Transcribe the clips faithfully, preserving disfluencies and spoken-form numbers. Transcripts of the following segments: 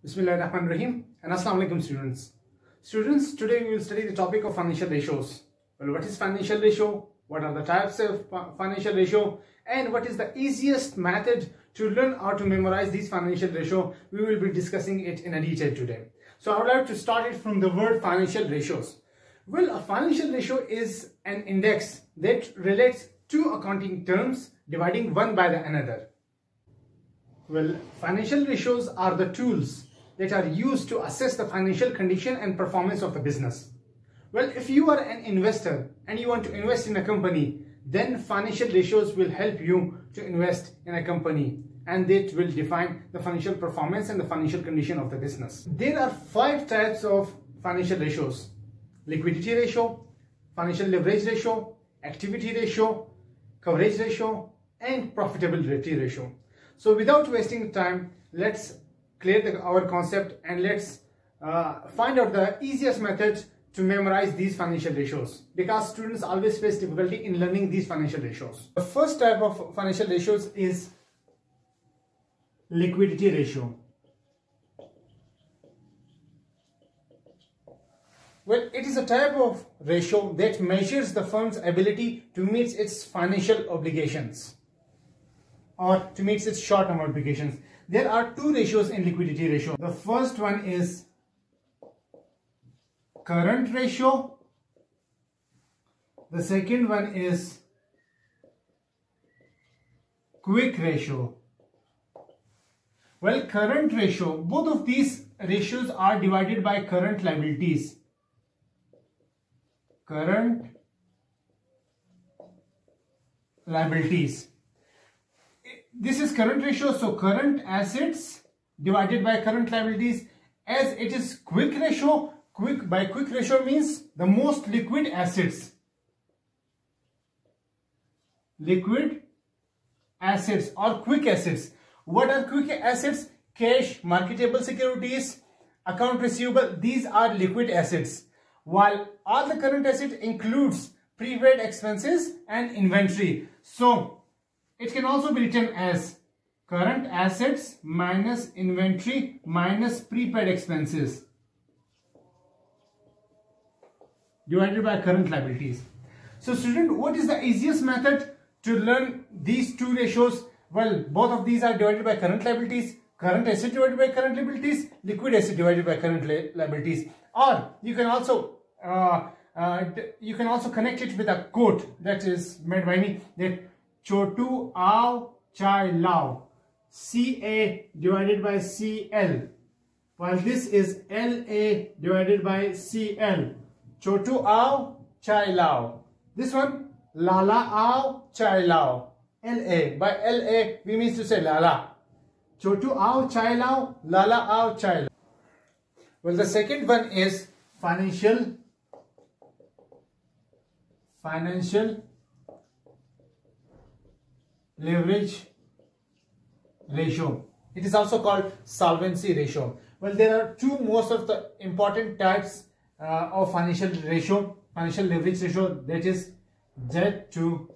Bismillahirrahmanirrahim and Assalamu alaikum students. Students, today we will study the topic of financial ratios. Well, what is financial ratio? What are the types of financial ratio? And what is the easiest method to learn how to memorize these financial ratio? We will be discussing it in a detail today. So I would like to start it from the word financial ratios. Well, a financial ratio is an index that relates two accounting terms dividing one by the another. Well, financial ratios are the tools that are used to assess the financial condition and performance of the business. Well, if you are an investor and you want to invest in a company, then financial ratios will help you to invest in a company, and that will define the financial performance and the financial condition of the business. There are five types of financial ratios: liquidity ratio, financial leverage ratio, activity ratio, coverage ratio, and profitability ratio. So without wasting time, let's clear the, our concept and let's uh, find out the easiest method to memorize these financial ratios, because students always face difficulty in learning these financial ratios. The first type of financial ratios is liquidity ratio. Well, it is a type of ratio that measures the firm's ability to meet its financial obligations or to meet its short-term obligations. There are two ratios in liquidity ratio. The first one is current ratio. The second one is quick ratio. Well, current ratio, both of these ratios are divided by current liabilities. Current liabilities. This is current ratio, so current assets divided by current liabilities. As it is quick ratio, quick by quick ratio means the most liquid assets. Liquid assets or quick assets. What are quick assets? Cash, marketable securities, account receivable. These are liquid assets. While all the current asset includes prepaid expenses and inventory. So it can also be written as current assets minus inventory minus prepaid expenses divided by current liabilities. So student, what is the easiest method to learn these two ratios? Well, both of these are divided by current liabilities. Current asset divided by current liabilities, liquid asset divided by current li liabilities. Or you can also uh, uh, you can also connect it with a quote that is made by me, that Chotu Aao Chai Lao, C A divided by C L, while this is L A divided by C L. Chotu Aao Chai Lao. This one, Lala Aao Chai Lao. L A, by L A we mean to say Lala. Chotu Aao Chai Lao, Lala Aao Chai Lao. Well, the second one is financial financial leverage ratio. It is also called solvency ratio. Well, there are two most of the important types uh, of financial ratio, financial leverage ratio, that is debt to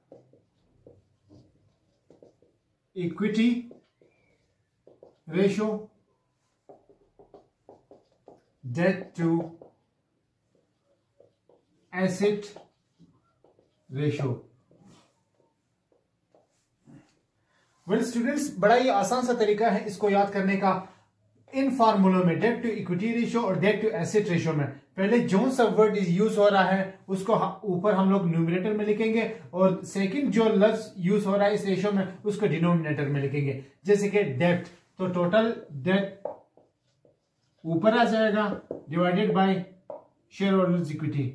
equity ratio, debt to asset ratio. Well well, students, बड़ा ही आसान सा तरीका है इसको याद करने का। इन फार्मूलों में डेट टू इक्विटी रेशियो और डेट टू एसेट रेशियो में पहले जो सा वर्ड यूज हो रहा है उसको ऊपर हम लोग न्यूमरेटर में लिखेंगे, और सेकंड जो लफ्ज यूज हो रहा है इस रेशियो में उसको डिनोमिनेटर में लिखेंगे। जैसे कि डेट, तो टोटल डेट ऊपर आ जाएगा divided by shareholders equity,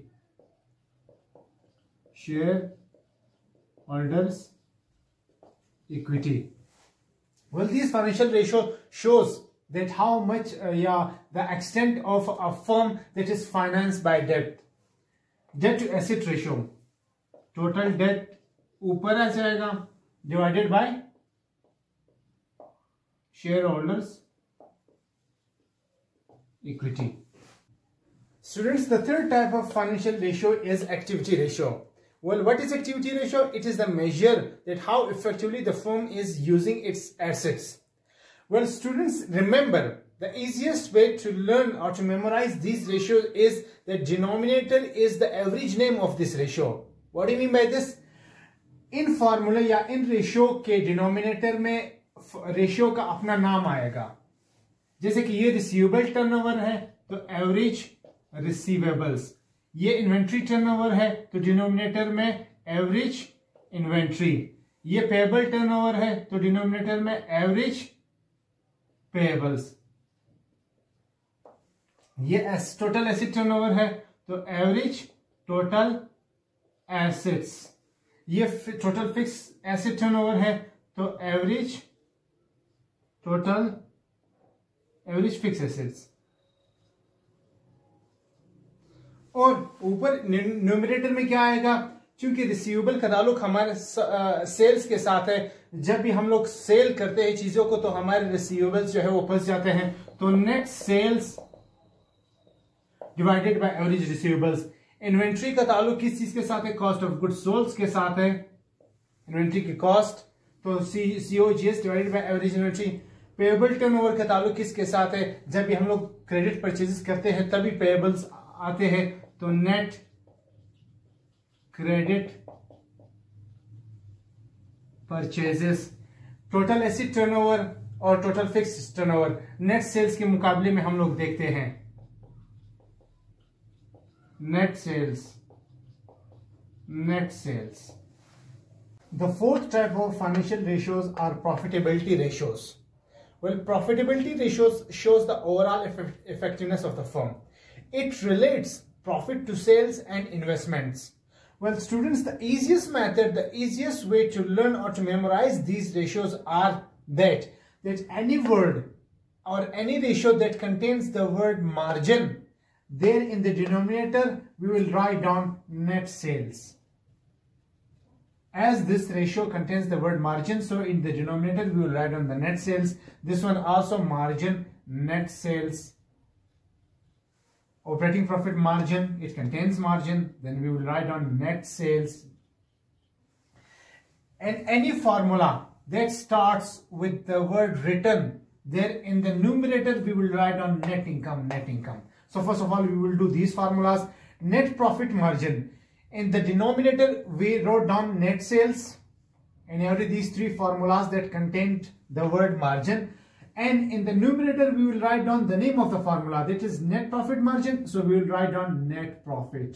shareholders equity. Well, this financial ratio shows that how much uh, yeah the extent of a firm that is financed by debt. Debt to asset ratio, total debt ऊपर आ जाएगा divided by shareholders equity. Students, the third type of financial ratio is activity ratio. Well, what is activity ratio? It is the measure that how effectively the firm is using its assets. Well, students, remember the easiest way to learn or to memorize these ratios is the denominator is the average name of this ratio. What do you mean by this? इन formula या इन ratio के denominator में ratio का अपना नाम आएगा. जैसे कि ये रिसीवेबल टर्नओवर है तो एवरेज रिसीवेबल्स, ये इन्वेंट्री टर्नओवर है तो डिनोमिनेटर में एवरेज इन्वेंट्री, ये पेएबल टर्नओवर है तो डिनोमिनेटर में एवरेज पेएबल्स, ये एस टोटल एसेट टर्नओवर है तो एवरेज टोटल एसेट्स, ये टोटल फिक्स एसेट टर्नओवर है तो average total average fix assets. और ऊपर न्यूमरेटर में क्या आएगा? क्योंकि रिसीवेबल का ताल्लुक हमारे सेल्स के साथ है, जब भी हम लोग सेल करते हैं चीजों को तो हमारे रिसीवेबल्स जो है वो फंस जाते हैं. तो net sales divided by average receivables. Inventory का ताल्लुक किस चीज के साथ है? कॉस्ट ऑफ गुड्स सोल्ड के साथ है, इन्वेंट्री की कॉस्ट, तो C COGS divided by average inventory. Payable turnover का ताल्लुक किसके साथ है? जब भी हम लोग क्रेडिट परचेजेस करते हैं तभी पेएबल्स आते हैं, तो net credit purchases. Total asset turnover और total fixed turnover net sales के मुकाबले में हम लोग देखते हैं. Net sales, net sales. The fourth type of financial ratios are profitability ratios. Well, profitability ratios shows the overall effect effectiveness of the firm. It relates profit to sales and investments. Well, students, the easiest method, the easiest way to learn or to memorize these ratios are that, that any word or any ratio that contains the word margin, there in the denominator, we will write down net sales. As this ratio contains the word margin, so in the denominator, we will write down the net sales. This one also margin, net sales. Operating profit margin, it contains margin, then we will write down net sales. And any formula that starts with the word written, there in the numerator, we will write down net income, net income. So first of all, we will do these formulas. Net profit margin. In the denominator, we wrote down net sales and every these three formulas that contained the word margin. And in the numerator, we will write down the name of the formula, that is net profit margin. So we will write down net profit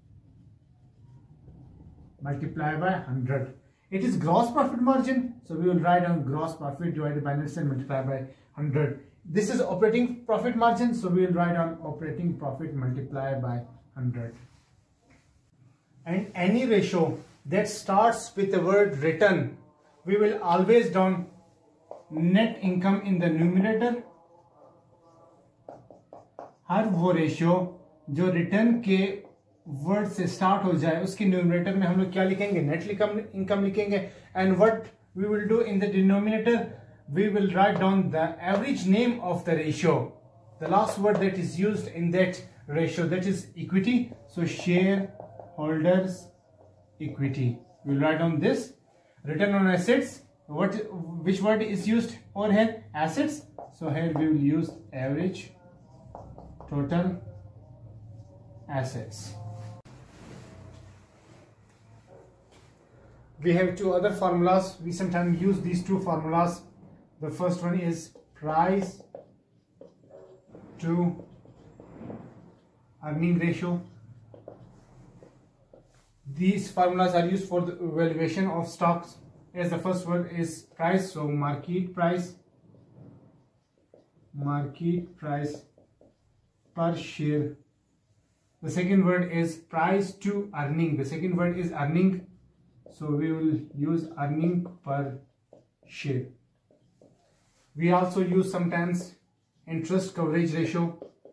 multiply by one hundred. It is gross profit margin. So we will write down gross profit divided by net sales multiplied by one hundred. This is operating profit margin. So we will write down operating profit multiplied by one hundred. And any ratio that starts with the word written, we will always down net income in the numerator. हर वो ratio जो return के word से start हो जाए उसके numerator में हम लोग क्या लिखेंगे? नेट इनकम लिखेंगे. And what we will do in the denominator, we will write down the average name of the ratio, the last word that is used in that ratio, that is equity. So shareholders equity, we will write down this. Return on assets, what which word is used over here? Assets. So here we will use average total assets. We have two other formulas. We sometimes use these two formulas. The first one is price to earning ratio. These formulas are used for the valuation of stocks. As the first word is price, so market price, market price per share. The second word is price to earning. The second word is earning, so we will use earning per share. We also use sometimes interest coverage ratio.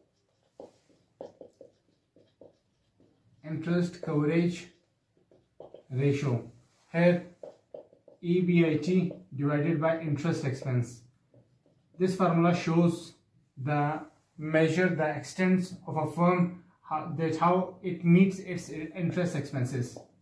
Interest coverage ratio. Here E B I T divided by interest expense. This formula shows the measure, the extent of a firm, how, that how it meets its interest expenses.